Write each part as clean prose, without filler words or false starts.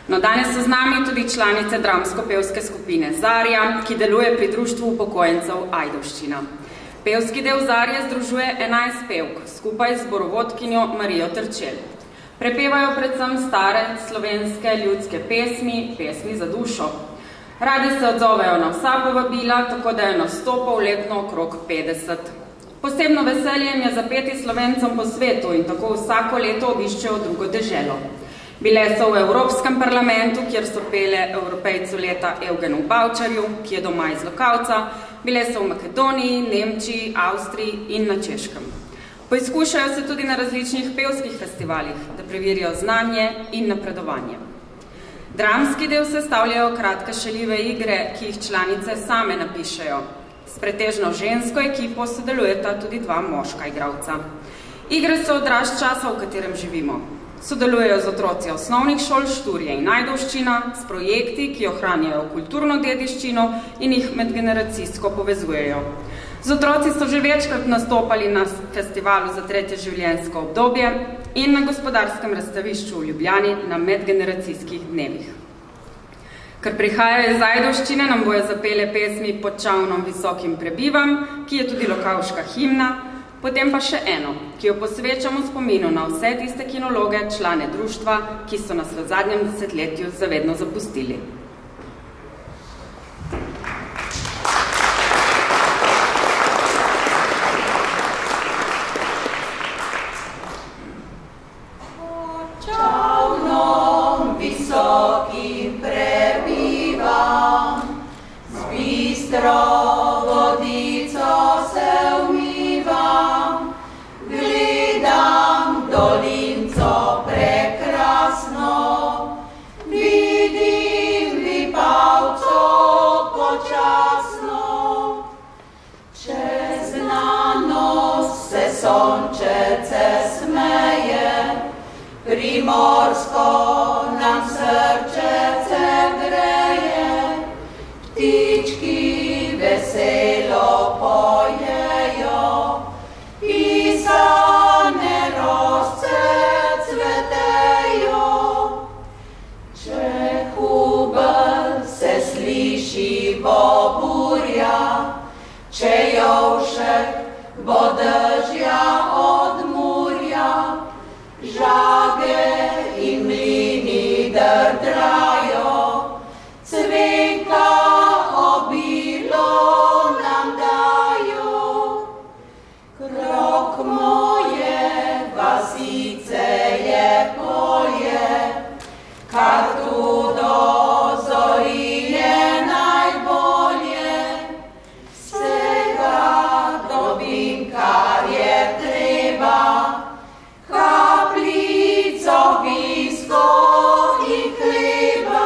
No, danes so z nami tudi članice dramsko-pevske skupine Zarja, ki deluje pri društvu upokojencev Ajdovščina. Pevski del Zarje združuje 11 pevk, skupaj z zborovodkinjo Marijo Trčel. Prepevajo predvsem stare slovenske ljudske pesmi, pesmi za dušo. Radi se odzovejo na vsa povabila, tako da je nastopov letno okrog 50. Posebno veselje jim je zapeti Slovencem po svetu in tako vsako leto obiščejo drugo deželo. Bile so v Evropskem parlamentu, kjer so pele Evropejcu leta Evgenu Bavčarju, ki je doma iz Lokavca, bile so v Makedoniji, Nemčiji, Avstriji in na Češkem. Poizkušajo se tudi na različnih pevskih festivalih, da preverijo znanje in napredovanje. Dramski del sestavljajo kratke šaljive igre, ki jih članice same napišejo. S pretežno žensko ekipo sodelujeta tudi 2 moška igralca. Igre so odraz časa, v katerem živimo. Sodelujejo z otroci osnovnih šol Šturje in Ajdovščina, s projekti, ki ohranjajo kulturno dediščino in jih medgeneracijsko povezujejo. Z otroci so že večkrat nastopali na festivalu za 3. življenjsko obdobje in na gospodarskem razstavišču v Ljubljani na medgeneracijskih dnevih. Ker prihajajo iz Ajdovščine, nam bojo zapele pesmi Pod čavnom visokim prebivam, ki je tudi lokavška himna, potem pa še eno, ki jo posvečamo spominu na vse tiste kinologe, člane društva, ki so nas v zadnjem desetletju zavedno zapustili. Pod čavnom visokim prebivam, z bistro vodico se umivam, gledam dolinco prekrasno, vidim Vipavco počasno. Čez nanos se sončece smeje, primorsko nam srčece greje, ptički veselo pojejo, pisane rosce cvetejo. Če hubel se sliši boburja, če jovšek bo dežja od murja, žage in mlini drdrajo, cvenka obilo nam dajo. Krok moje vasice je polje, kar tu do zori je najbolje. Vsega dobim, kar je treba, kapljico, visko in hleba.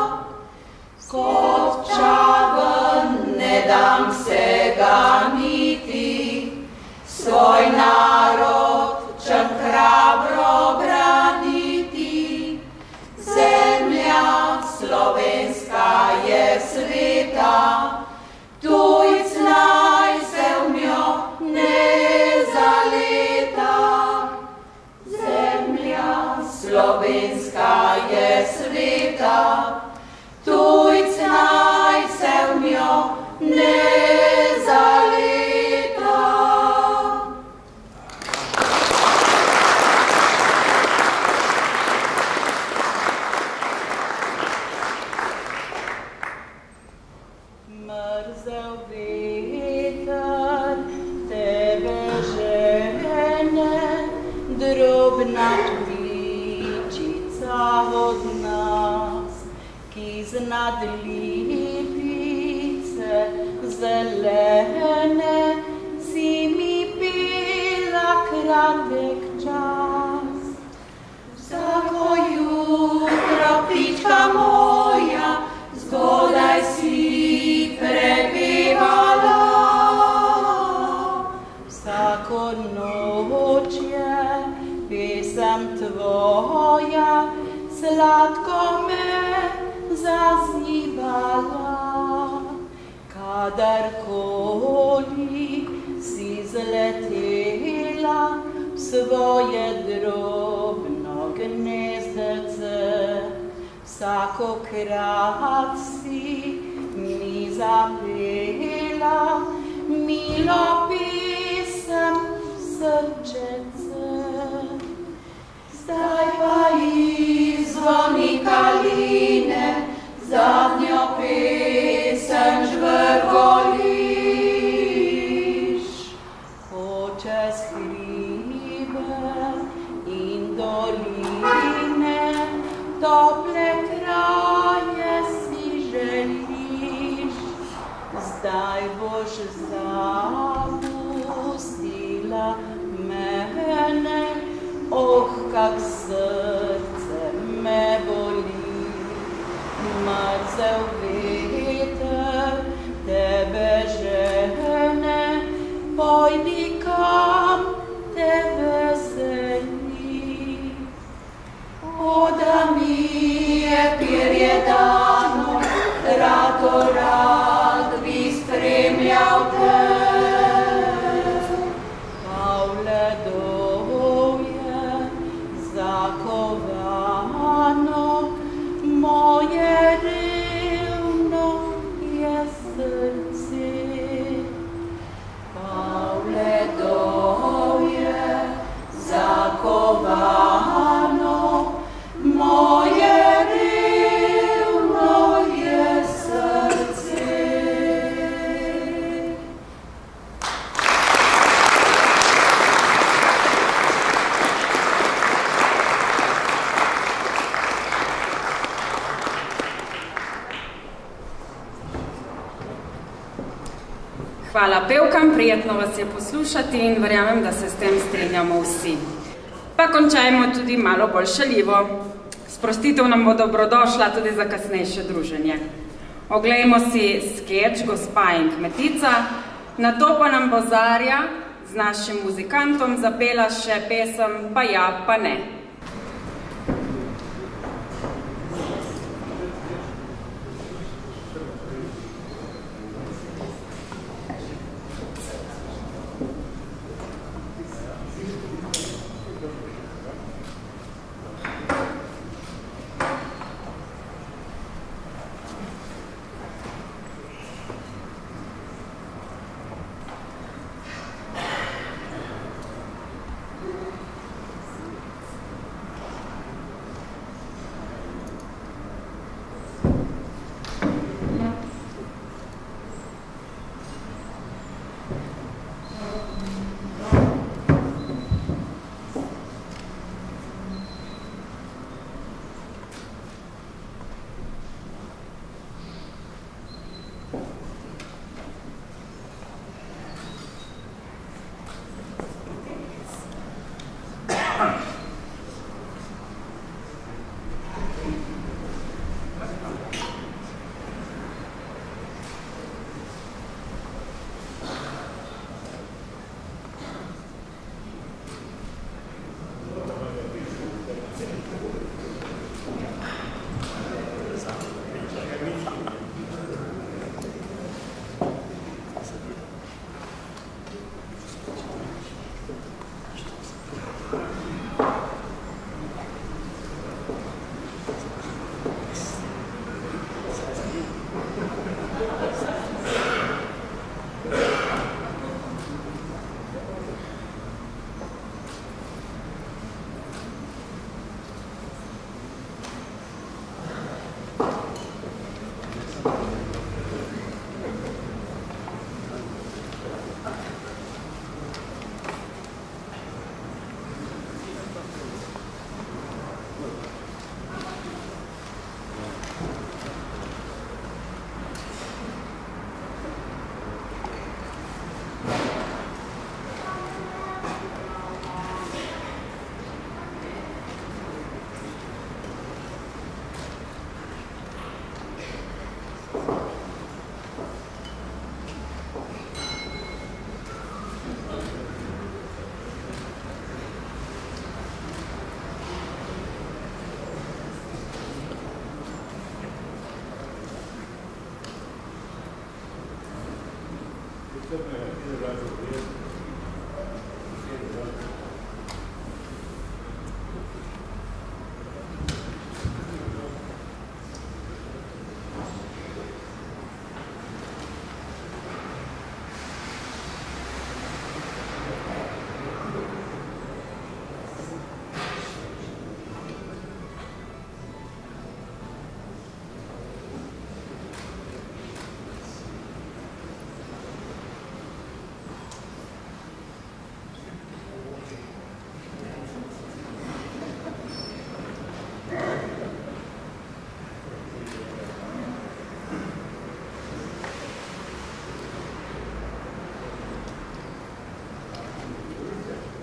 Kot čaven ne dam se ganiti, svoj narod čem hrabro braniti. Zemlja slovenska je sveta, tujc naj se v njo ne zaleta. Zemlja slovenska je sveta, tujc naj se v njo ne zaleta. Mrzel veter tebe žene, drobna ptičica od nas, ki znad lipice zelene si mi pela kratek čas. Vsako jutro, ptička moja, zgodaj si prepevala. Vsako noč je pesem tvoja sladko me zaznivala. Kadarkoli si zletela v svoje drobno gnezdece, vsakokrat si mi zapela milo pisem srčece. Zdaj pa izzvoni kaline, zadnjo pesem žvrgoliš. Ko čez hribe in doline tople kraje si želiš, zdaj boš zapustila mene, oh, kak srce me boli. Mrzel veter tebe žene, pojdi kam te veseli. O, da mi je perje dano, rad bi spremljal te. Pavle dovje zakovano, moje revno je srce. Pavle dovje zakovano, moje revno je srce. Hvala pevkam, prijetno vas je poslušati in verjamem, da se s tem strinjamo vsi. Pa končajmo tudi malo bolj šaljivo. Sprostitev nam bo dobrodošla tudi za kasnejše druženje. Oglejmo si skeč Gospa in kmetica, nato pa nam bo Zarja z našim muzikantom zapela še pesem Pa ja, pa ne.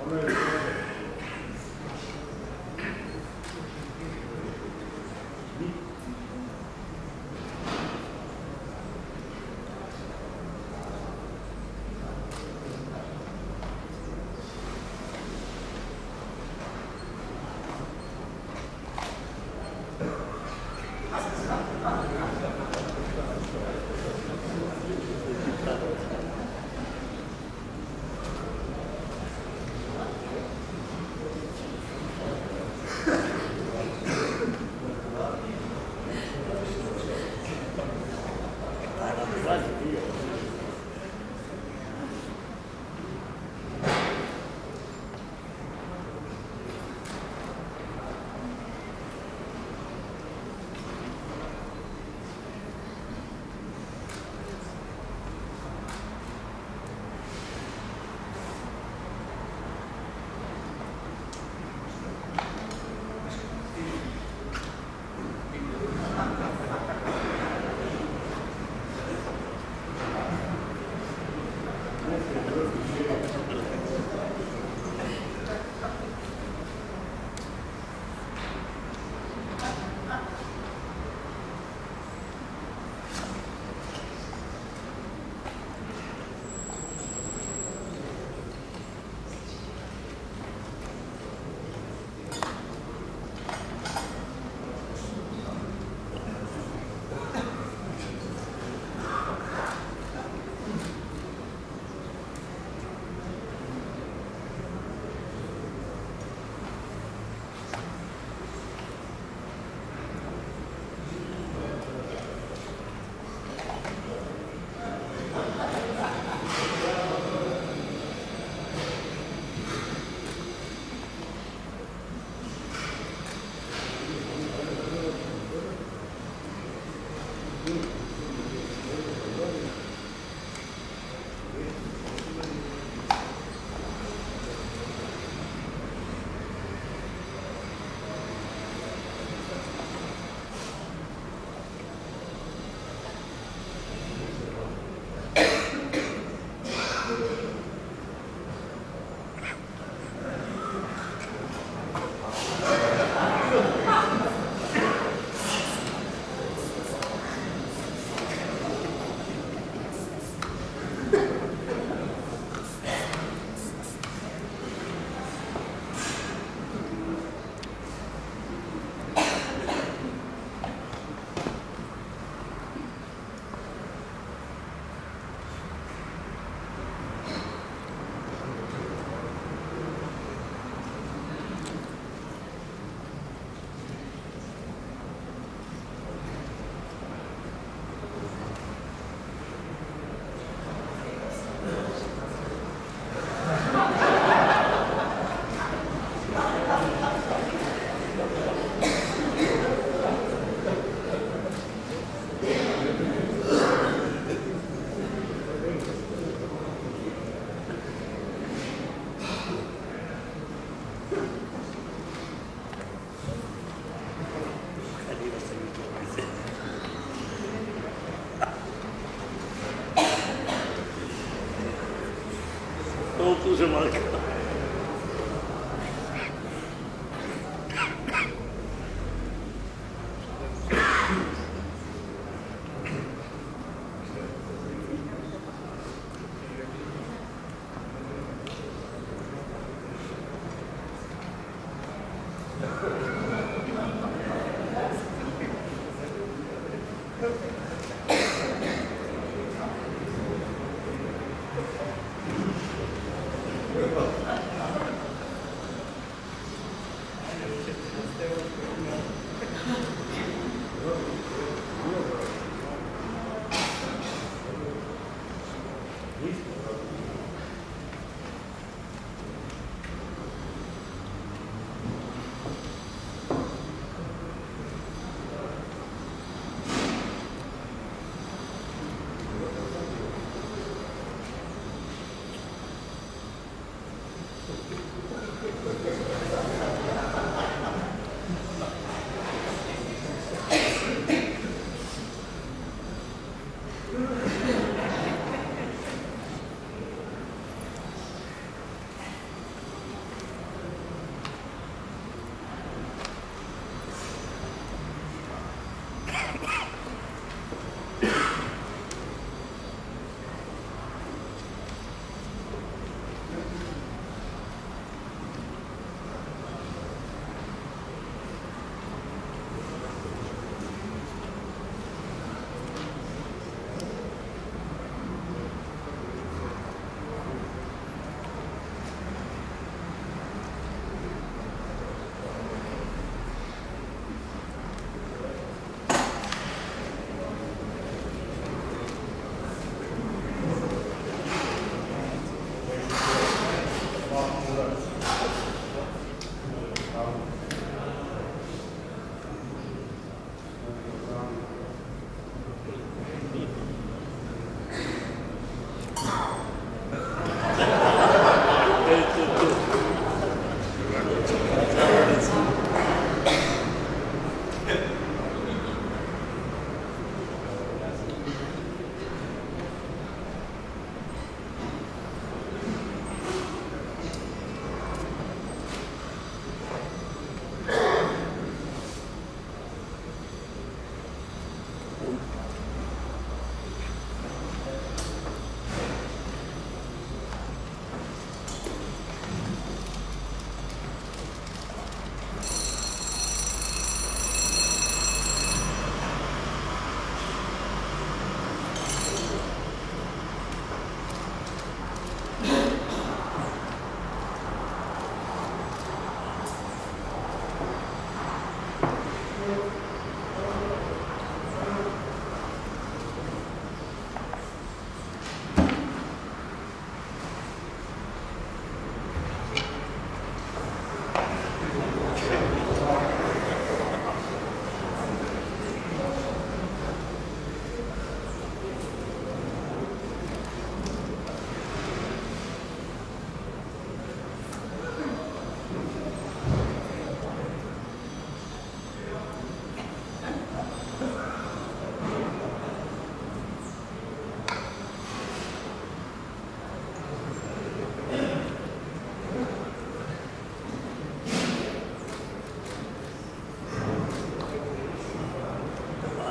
Duże walka.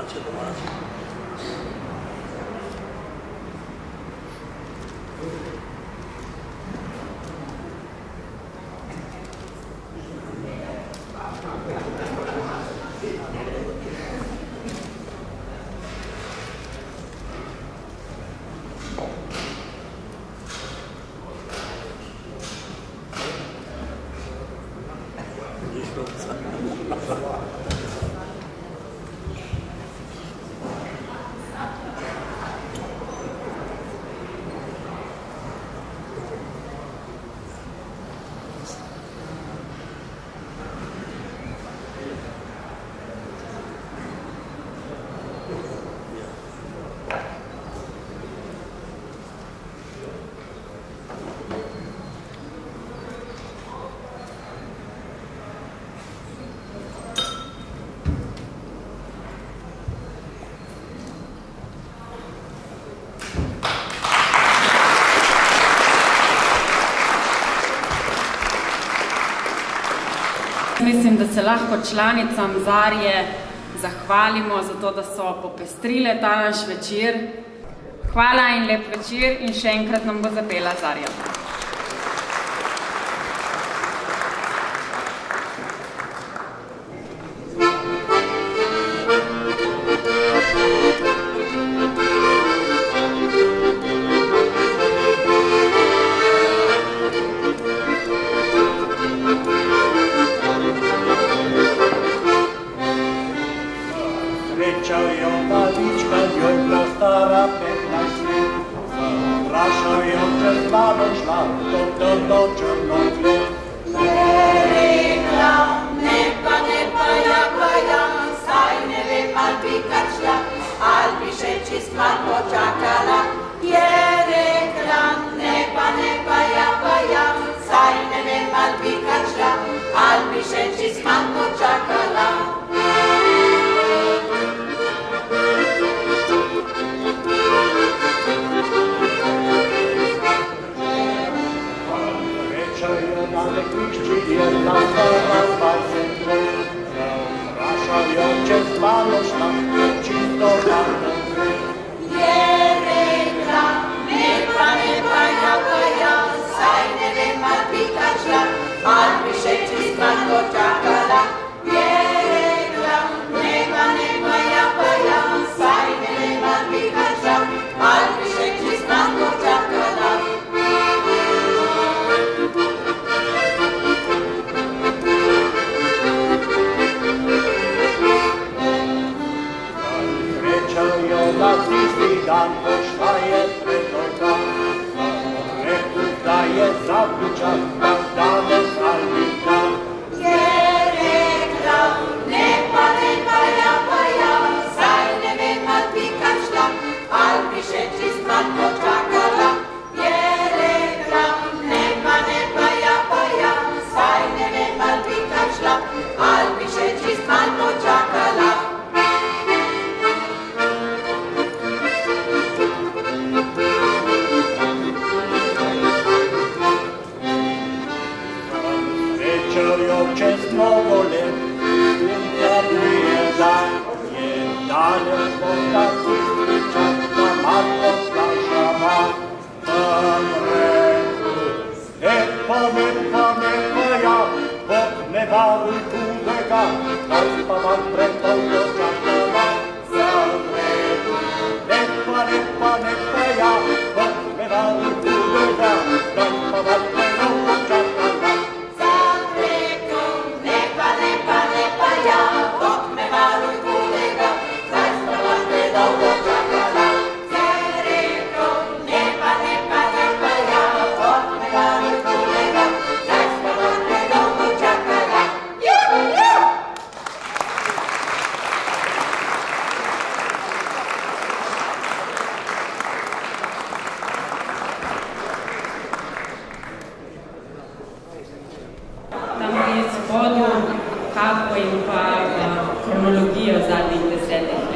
Mislim, da se lahko članicam Zarje zahvalimo za to, da so popestrile ta naš večer. Hvala in lep večer in še enkrat nam bo zapela Zarja. Kapo in pa kronologijo zadnjih 10